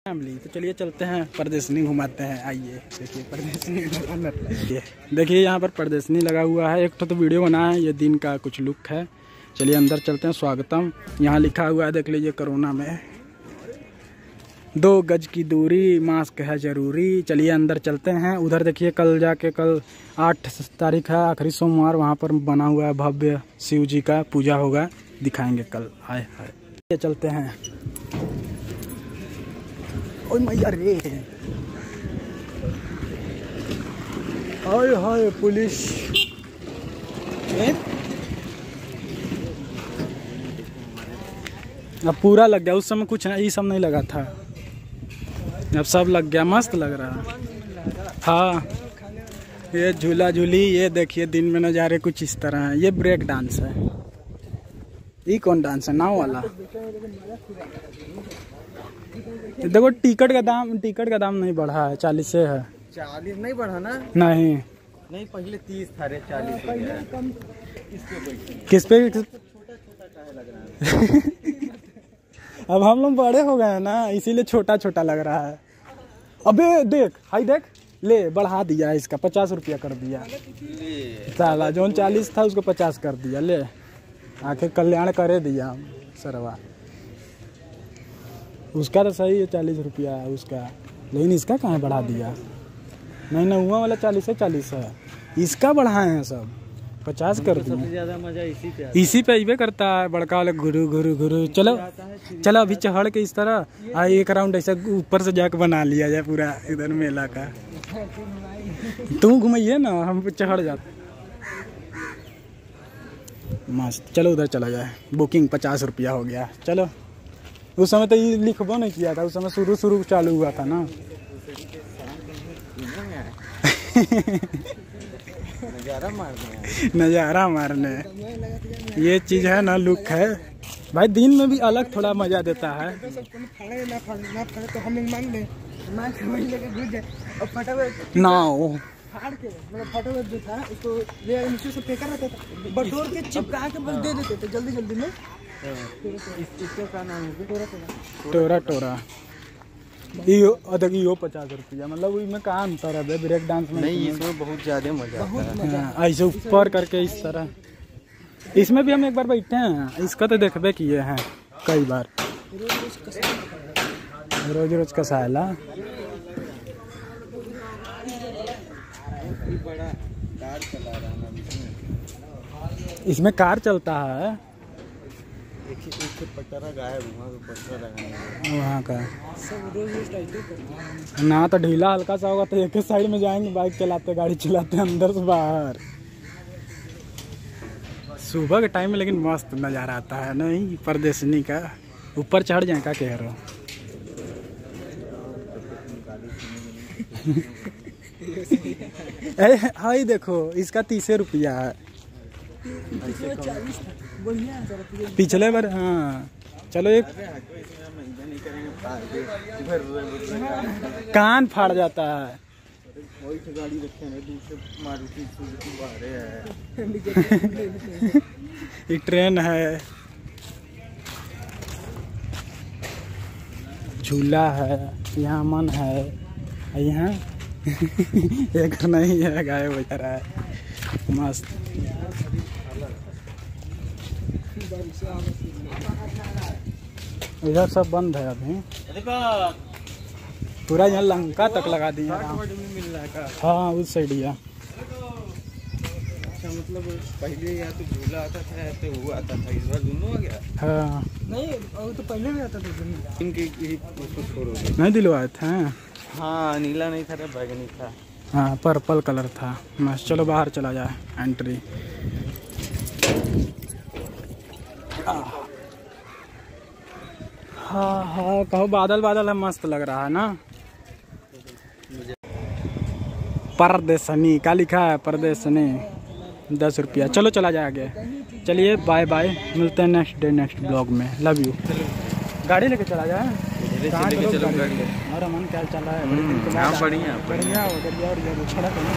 Family. तो चलिए चलते हैं प्रदर्शनी घुमाते हैं। आइए देखिए प्रदर्शनी, देखिए यहाँ पर प्रदर्शनी लगा हुआ है। एक तो वीडियो बना है, ये दिन का कुछ लुक है। चलिए अंदर चलते हैं। स्वागतम यहाँ लिखा हुआ है, देख लीजिए। कोरोना में 2 गज की दूरी, मास्क है जरूरी। चलिए अंदर चलते हैं। उधर देखिए कल जाके, कल 8 तारीख है, आखिरी सोमवार, वहाँ पर बना हुआ है भव्य शिव जी का पूजा होगा, दिखाएंगे कल। आए हाय चलते हैं। ओए मैया रे, हाय हाय पुलिस। अब पूरा लग गया, उस समय कुछ नहीं, ये सब नहीं लगा था, अब सब लग गया। मस्त लग रहा है। हाँ ये झूला झूली, ये देखिए दिन में नज़ारे कुछ इस तरह है। ये ब्रेक डांस है। ये कौन डांस है? नाव वाला। देखो टिकट का दाम नहीं बढ़ा है, 40 से है। 40 नहीं बढ़ा ना? नहीं पहले 30 था रे, 40 किस पे? छोटा छोटा लग रहा है। अब हम लोग बड़े हो गए हैं ना, इसीलिए छोटा छोटा लग रहा है। अबे देख, हाई देख, ले बढ़ा दिया इसका, 50 रुपया कर दिया साला। जो 40 था उसको 50 कर दिया। ले आखिर कल्याण करे दिया हम सरवा। उसका तो सही है 40 रुपया है उसका, लेकिन इसका कहाँ बढ़ा दिया? नहीं ना, हुआ वाला 40 है, इसका बढ़ाए हैं सब 50 कर दिया। सबसे ज्यादा मजा इसी पे इबे करता है, बड़का वाला गुरु गुरु गुरु। चलो चलो अभी चढ़ के इस तरह एक राउंड ऐसा ऊपर से जाके बना लिया जाए पूरा इधर मेला का। तुम घुमाइए ना, हम चढ़ जाते। मस्त। चलो उधर चला जाए। बुकिंग 50 रुपया हो गया। चलो, उस समय तो ये लिखबो नहीं किया था, उस समय शुरू चालू हुआ था ना। नज़ारा मारने ये चीज़ है ना, लुक है भाई। दिन में भी अलग थोड़ा मजा देता है। नाव फाड़ के मतलब फटोफट जो था उसको ले नीचे से फेंका रहता था, बटोर के चिपका के बस दे देते थे जल्दी में। इस चीज का नाम है टोरा टोरा। यो 50 रुपया, मतलब इसमें कहाँ अंतर है ब्रेक डांस में? नहीं, इसमें बहुत ज्यादा मजा आता है। ऐसे ऊपर करके इस तरह। इसमें भी हम एक बार बैठे हैं, इसका तो देखबे किए हैं कई बार। रोज रोज का साला बड़ा कार चला रहा है इसमें कार चलता है। एक पटरा गायब हुआ, तो पटरा लगाना वहाँ का ना तो ढीला हल्का सा होगा तो एक साइड में जाएंगे, बाइक चलाते गाड़ी चलाते अंदर से बाहर। सुबह के टाइम में लेकिन मस्त नज़ारा आता है नहीं प्रदर्शनी का। ऊपर चढ़ जाए का कह रहे हो? हाई देखो, इसका 30 रुपया है। पिछले बार हाँ। चलो एक कान फाड़ जाता है। गाड़ी रखे मारुति एक ट्रेन है, झूला है, यहाँ मन है, यहाँ एक नहीं है, गायब हो जा रहा है। मस्त। इधर सब बंद है अभी, पूरा यहाँ लंका तक लगा दिया। हाँ उस साइड या। अच्छा, मतलब पहले या तो झूला आता था या तो वो आता था, इस बार दोनों आ गया। हाँ नहीं, वो तो पहले भी आता था। इनके नहीं दिलवाए थे। हाँ, नीला नहीं था, बैगनी था। हाँ पर्पल कलर था। मस्त। चलो बाहर चला जाए, एंट्री। हाँ हाँ कहो, बादल बादल है, मस्त लग रहा है ना। प्रदर्शनी का लिखा है, प्रदर्शनी 10 रुपया। चलो चला जाए आगे। चलिए बाय बाय, मिलते हैं नेक्स्ट डे नेक्स्ट ब्लॉग में। Love you. गाड़ी लेके चला जाए। चलो गाड़ी। हमारा मन क्या चल रहा है? बढ़िया बढ़िया।